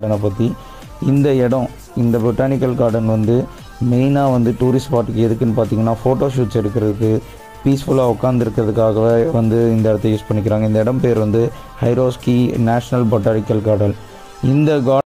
கார்டனை பற்றி. இந்த இடம், இந்த பொட்டானிக்கல் கார்டன் வந்து மெயினாக வந்து டூரிஸ்ட் ஸ்பாட்டுக்கு எதுக்குன்னு பார்த்தீங்கன்னா ஃபோட்டோ ஷூட்ஸ் எடுக்கிறதுக்கு, பீஸ்ஃபுல்லாக உட்காந்துருக்கிறதுக்காகவே வந்து இந்த இடத்த யூஸ் பண்ணிக்கிறாங்க. இந்த இடம் பேர் வந்து ஹைரோஸ்கி நேஷ்னல் பொட்டானிக்கல் கார்டன். இந்த